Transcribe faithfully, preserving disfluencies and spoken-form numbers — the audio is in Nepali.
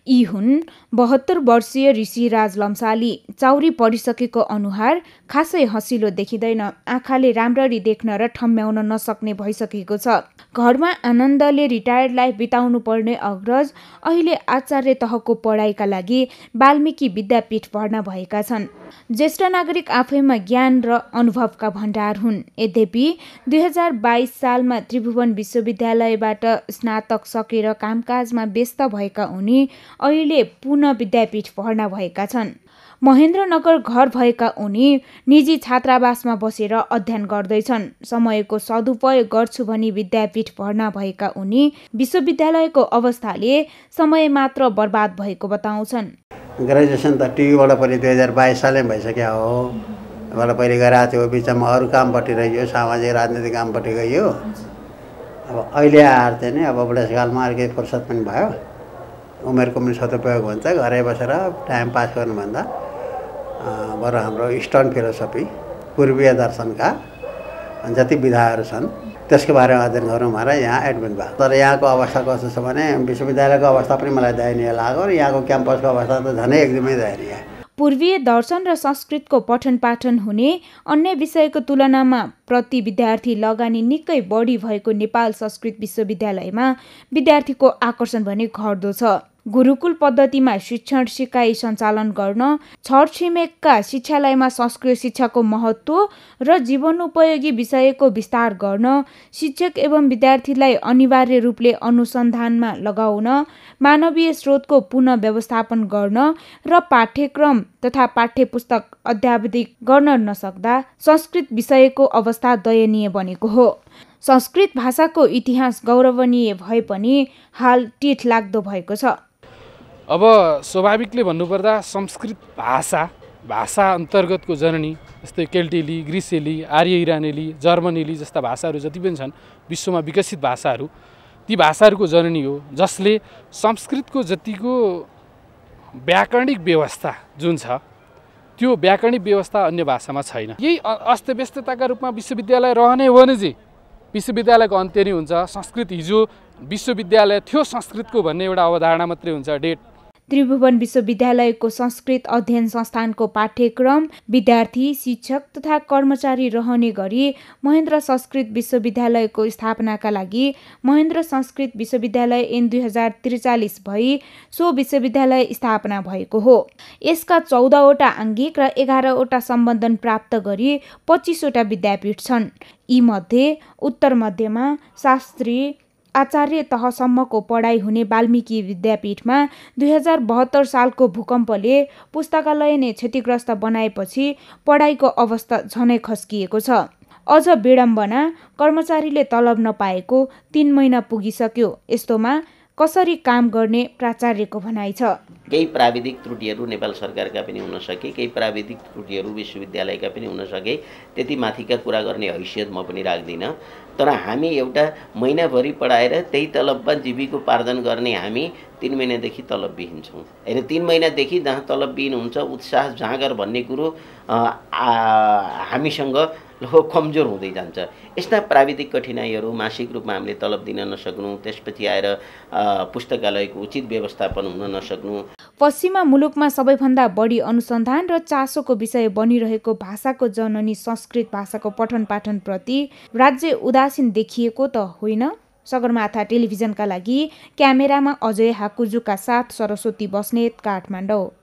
यी हुन् बहत्तर वर्षीय ऋषिराज लम्साली। चाउरी पढिसकेको अनुहार खासै हँसिलो देखिँदैन, आँखाले राम्ररी देख्न र ठम्म्याउन नसक्ने भइसकेको छ। घरमा आनन्दले रिटायर्ड लाइफ बिताउनु पर्ने अग्रज अहिले आचार्य तहको पढाइका लागि वाल्मीकि विद्यापीठ भर्ना भएका छन्। ज्येष्ठ नागरिक आफैमा ज्ञान र अनुभवका भण्डार हुन्। यद्यपि दुई हजार बाइस सालमा त्रिभुवन विश्वविद्यालयबाट स्नातक सकेर कामकाजमा व्यस्त भएका उनी अहिले पुनः विद्यापीठ भर्ना भएका छन्। महेन्द्रनगर घर भएका उनी निजी छात्रावासमा बसेर अध्ययन गर्दैछन्। समयको सदुपयोग गर्छु भनी विद्यापीठ भर्ना भएका उनी विश्वविद्यालयको अवस्थाले समय मात्र बर्बाद भएको बताउँछन्। ग्रेजुएसन त टिभीबाट पनि दुई हजार बाइस सालमै भइसक्यो हो। मलाई पहिले गराएको थियो, बिचमा अरू कामपट्टि रह्यो, सामाजिक राजनीतिक कामपट्टि गयो। अब अहिले आएर चाहिँ नि अब बुढेसकालमा अर्कै फुर्सद पनि भयो, उमेरको पनि सदुपयोग हुन्छ। घरै बसेर टाइम पास गर्नुभन्दा बरु हाम्रो इस्टर्न फिलोसफी पूर्वीय दर्शनका जति विधाहरू छन् त्यसको बारेमा अध्ययन गरौँ भनेर यहाँ एडमिट भयो। तर यहाँको अवस्था कस्तो छ भने विश्वविद्यालयको अवस्था पनि मलाई दयनीय लाग्यो र यहाँको क्याम्पसको अवस्था त झनै एकदमै दयनीय। पूर्वीय दर्शन र संस्कृतको पठन पाठन हुने अन्य विषयको तुलनामा प्रति विद्यार्थी लगानी निकै बढी भएको नेपाल संस्कृत विश्वविद्यालयमा विद्यार्थीको आकर्षण भने घट्दो छ। गुरुकुल पद्धतिमा शिक्षण सिकाइ सञ्चालन गर्न, छरछिमेकका शिक्षालयमा संस्कृत शिक्षाको महत्त्व र जीवनोपयोगी विषयको विस्तार गर्न, शिक्षक एवं विद्यार्थीलाई अनिवार्य रूपले अनुसन्धानमा लगाउन, मानवीय स्रोतको पुनः व्यवस्थापन गर्न र पाठ्यक्रम तथा पाठ्यपुस्तक अध्यावधिक गर्न नसक्दा संस्कृत विषयको अवस्था दयनीय बनेको हो। संस्कृत भाषाको इतिहास गौरवनीय भए पनि हाल टिठ लाग्दो भएको छ। अब स्वाभाविकले भन्नुपर्दा संस्कृत भाषा भाषा अन्तर्गतको जननी जस्तै केल्टेली, ग्रिसेली, आर्य इरानेली, जर्मनेली जस्ता भाषाहरू जति पनि छन् विश्वमा विकसित भाषाहरू, ती भाषाहरूको जननी हो, जसले संस्कृतको जतिको व्याकरणिक व्यवस्था जुन छ त्यो व्याकरणिक व्यवस्था अन्य भाषामा छैन। यही अस्तव्यस्तताका रूपमा विश्वविद्यालय रहने हो भने चाहिँ विश्वविद्यालयको अन्त्य नै हुन्छ। संस्कृत हिजो विश्वविद्यालय थियो संस्कृतको भन्ने एउटा अवधारणा मात्रै हुन्छ, डेट। त्रिभुवन विश्वविद्यालयको संस्कृत अध्ययन संस्थानको पाठ्यक्रम, विद्यार्थी, शिक्षक तथा कर्मचारी रहने गरी महेन्द्र संस्कृत विश्वविद्यालयको स्थापनाका लागि महेन्द्र संस्कृत विश्वविद्यालय ऐन दुई हजार त्रिचालिस भई सो विश्वविद्यालय स्थापना भएको हो। यसका चौधवटा आङ्गिक र एघारवटा सम्बन्धन प्राप्त गरी पच्चिसवटा विद्यापीठ छन्। यीमध्ये उत्तर मध्यमा शास्त्री आचार्य तहसम्मको पढाइ हुने वाल्मीकि विद्यापीठमा दुई हजार बहत्तर सालको भूकम्पले पुस्तकालय नै क्षतिग्रस्त बनाएपछि पढाइको अवस्था झनै खस्किएको छ। अझ विडम्बना, कर्मचारीले तलब नपाएको तीन महिना पुगिसक्यो। यस्तोमा कसरी काम गर्ने प्राचार्यको भनाइ छ। केही प्राविधिक त्रुटिहरू नेपाल सरकारका पनि हुन सके, केही प्राविधिक त्रुटिहरू विश्वविद्यालयका पनि हुन सके। त्यति माथिका कुरा गर्ने हैसियत म पनि राख्दिनँ। तर हामी एउटा महिनाभरि पढाएर त्यही तलबमा जीविकोपार्जन गर्ने हामी तीन महिनादेखि तलबविहीन छौँ। होइन, तीन महिनादेखि जहाँ तलबविहीन हुन्छ, उत्साह जाँगर भन्ने कुरो हामीसँग कमजोर हुँदै जान्छ। यस्ता प्राविधिक कठिनाइहरू, मासिक रूपमा हामीले तलब दिन नसक्नु, त्यसपछि आएर पुस्तकालयको उचित व्यवस्थापन हुन नसक्नु। पश्चिमा मुलुकमा सबैभन्दा बढी अनुसन्धान र चासोको विषय बनिरहेको भाषाको जननी संस्कृत भाषाको पठन पाठन प्रति राज्य उदासीन देखिएको त होइन। सगरमाथा टेलिभिजनका लागि क्यामेरामा अजय हाकुजुका साथ सरस्वती बस्नेत, काठमाडौँ।